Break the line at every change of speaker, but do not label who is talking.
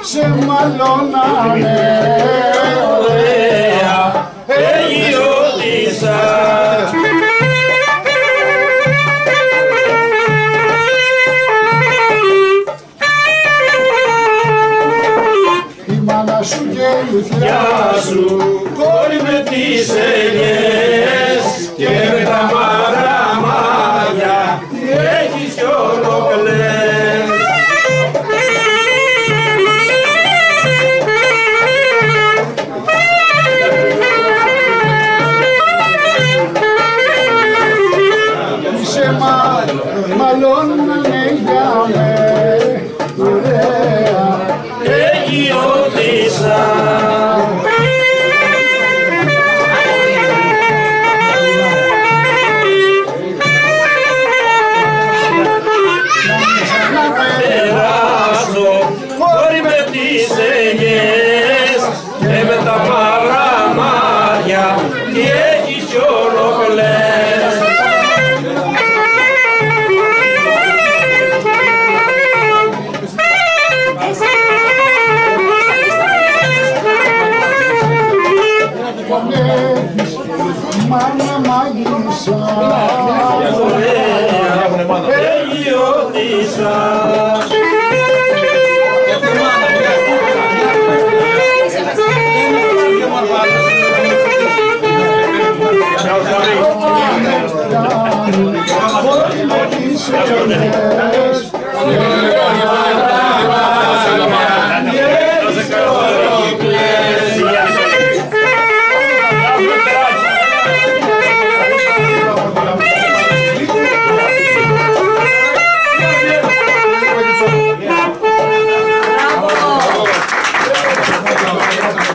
σε μαλώνανε ωραία Αιγιώτισσα. Η μάνα σου και η λουθιά σου κόρη με τις ελιές και με τα μαραμάρια τι έχεις κι ολοκλές. Είσαι μαλώνανε για με ωραία Αιγιώτισσα. Περάσω κόρη με τις ελιές και με τα μαραμάρια τι έχεις κι ολοκλές. Μάνα μάγισσα Αιγιώτισσα.